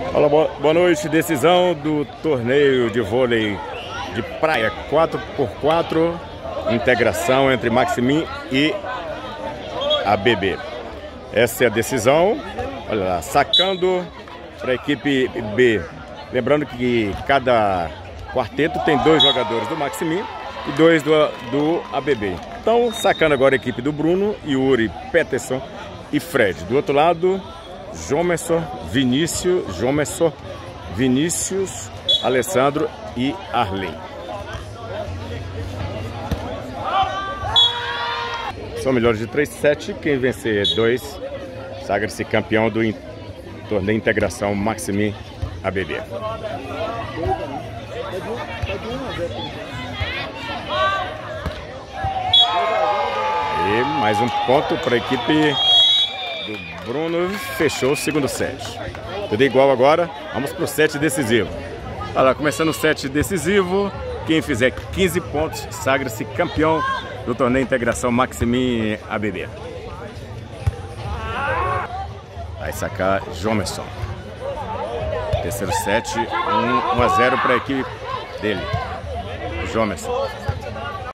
Olá, boa noite. Decisão do torneio de vôlei de praia 4x4, integração entre Maximin e ABB. Essa é a decisão. Olha lá, sacando para a equipe B. Lembrando que cada quarteto tem 2 jogadores do Maximin e 2 do ABB. Então, sacando agora a equipe do Bruno, Yuri, Peterson e Fred. Do outro lado, Vinícius, Alessandro e Arlen. São melhores de 3 sets. Quem vencer 2 sagra-se campeão do torneio integração Maximin ABB. E mais um ponto para a equipe do Bruno. Fechou o segundo set. Tudo igual agora. Vamos para o set decisivo. Olha lá, começando o set decisivo. Quem fizer 15 pontos sagra-se campeão do torneio integração Maximin ABB. Vai sacar Jomerson. Terceiro set, 1 a 0 para a equipe dele. Jomerson.